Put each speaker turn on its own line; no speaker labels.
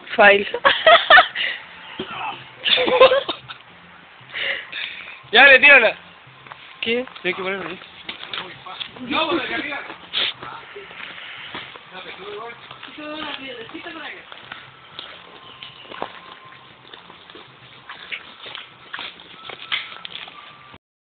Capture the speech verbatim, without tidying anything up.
Fail.
Ya, le tírala.
¿Qué?
Hay que ponerlo.